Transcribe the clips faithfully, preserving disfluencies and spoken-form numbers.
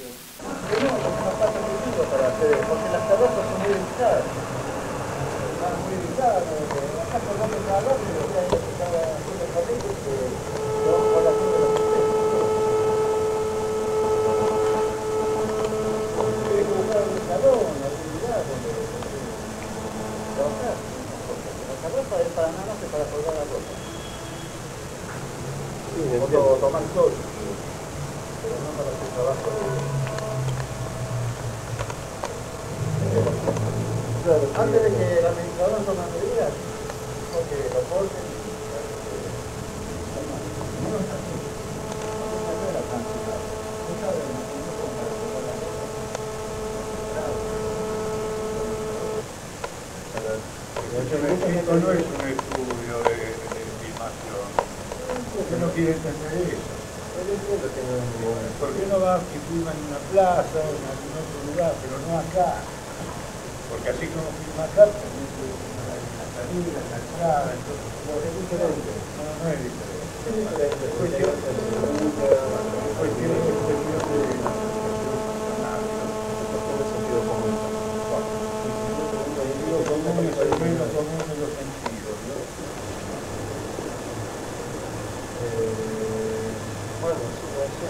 no, porque no pasa mucho para hacer, porque las terrazas son muy delicadas. Están muy delicadas, acá por donde cada lado, pero ya hay que estar haciendo papeles que vamos a la gente de los ustedes. Tiene que buscar un salón, algún lugar donde trabajar. La terraza es para nada más que para colgar la ropa. Sí, o tomar sol, pero no para hacer trabajo de... Claro, antes de que el administrador tome medidas, porque lo corten y... No es así. No era tan claro. Muchas veces no se compra con la cosa. Esto no es un estudio de, de filmación. Usted no quiere entender eso. ¿Por qué no va y filma en una plaza o en algún otro lugar, pero no acá? Porque así como filma acá, también puede filmar en la salida, en la entrada, entonces no es diferente. No, no es diferente. Es diferente. Cuestión de cuestión de sentido común. Sentido común es el menos común de los sentidos, ¿no? Bueno, sí puede ser.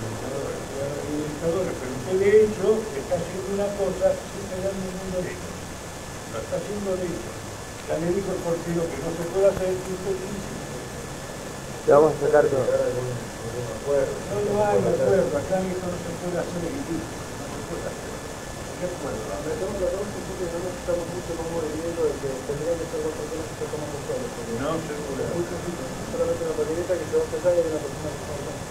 Pero usted de hecho está haciendo una cosa sin tener ningún derecho. Lo está haciendo de hecho. Ya le dijo el portero que no se puede hacer y usted dice. Te vamos a sacar todo. No, no hay acuerdo. Acá esto no se puede hacer y listo. No se puede hacer. ¿Qué acuerdo? Estamos tratando un poco que no estamos mucho como viviendo de que tendrían que ser dos personas que se toman solos. No se puede hacer. Solamente una patineta que se va a empezar y hay una persona que se va a empezar.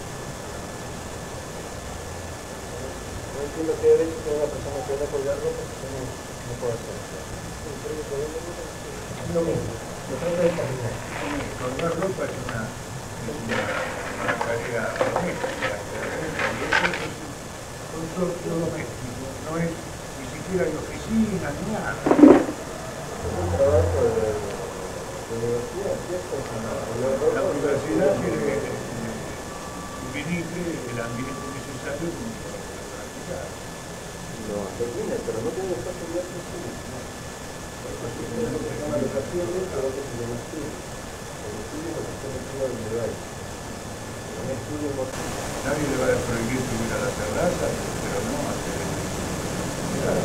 No entiendo qué derecho tiene una persona que viene a colgar ropa porque no, no puede hacer eso. Es lo mismo. Se trata de caminar. Colgar ropa es una, es una, una tarea doméstica. Y eso es un consorcio doméstico. No es ni siquiera de oficina ni nada. Es un trabajo de, de universidad, ¿cierto? La universidad tiene suministre el ambiente necesario para practicar. No, termina, pero no tiene espacio de arte sí. Tiene lo que se llama locaciones, pero que se llama estudio. El estudio es lo que está metido donde hay. Un estudio no... Nadie le va a prohibir subir a la terraza, pero no hacer el claro.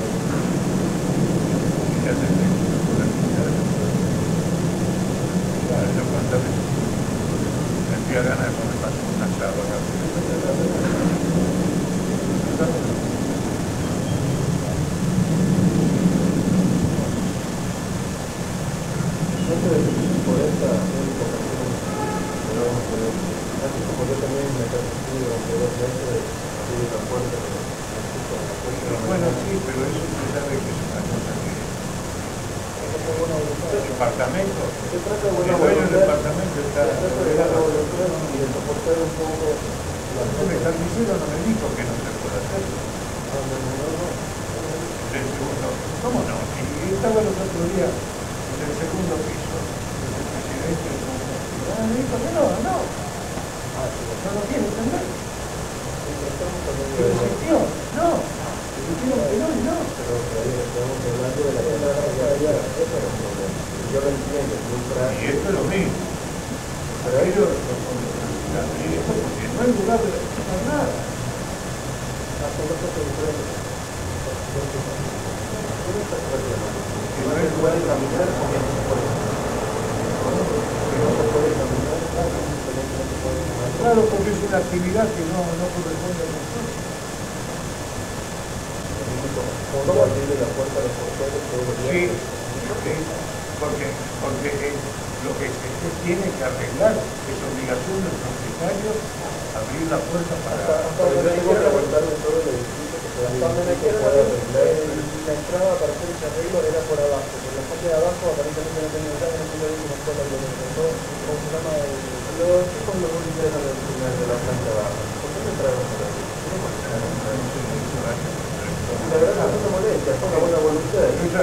Y hacer el por la actividad. Claro, yo cuántas veces sentía ganas de poner más un asado acá. No sé si por esta invocación, pero vamos a ver. Así como yo también me he permitido hace dos meses abrir la puerta de la puerta. Bueno, sí, pero eso se sabe que es una cosa que... ¿El departamento? Se trata de buena el dueño del voluntad. departamento está... Se trata de buena voluntad y de soportar un poco... El carnicero no me dijo que no se puede hacer. No, no, no, no. El segundo, ¿cómo no? Si estaba los otros días en el segundo piso, el presidente de la universidad me dijo que no, no. No lo quiere entender. Pero insistió, no. Insistieron que no y no. Pero estamos hablando de la gente de allá, eso es el problema. Yo lo entiendo, es muy Y práctico. esto es lo mismo. Pero ellos no son de la ciudad, porque no hay lugar de hacer nada. Hacen dos cosas diferentes. ¿Cómo está el problema? Que no hay lugar de caminar porque no se puede. Que no se puede caminar, claro, simplemente no se puede caminar. Claro, porque es una actividad que no, no corresponde a nosotros. ¿Cómo abrirle la puerta a los porteros todos los días? Sí, sí, porque, porque eh, lo que se tiene que arreglar es obligación del propietario abrir la puerta para... Pero yo tengo que aguantar en todo el edificio que se da Cuando me quiero puede la, arreglar. la entrada para hacer ese arreglo era por abajo, por la parte de abajo aparentemente no tenía nada, no tenía ninguna escuela de todo, ¿cómo se llama? Los chicos no volvieron al final de la planta baja. ¿Por qué no entraron por ahí? La verdad que no se molesta, es una buena voluntad.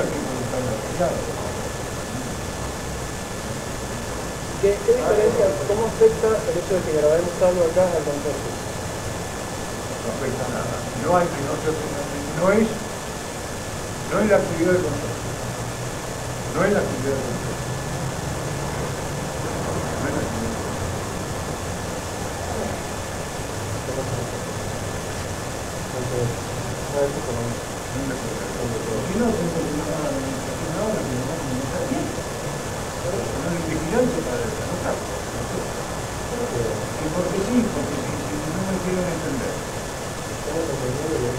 ¿Qué, ¿Qué diferencia, cómo afecta el hecho de que grabemos algo acá al consorcio? no afecta nada. No hay que no, se, no es, no es la actividad de control. No es la actividad de control. No es la actividad de control. Si no, se puede llamar a la administración ahora que nos vamos a meter bien. No hay vigilancia para desanotar. Y porque sí, porque sí, si no me quieren entender.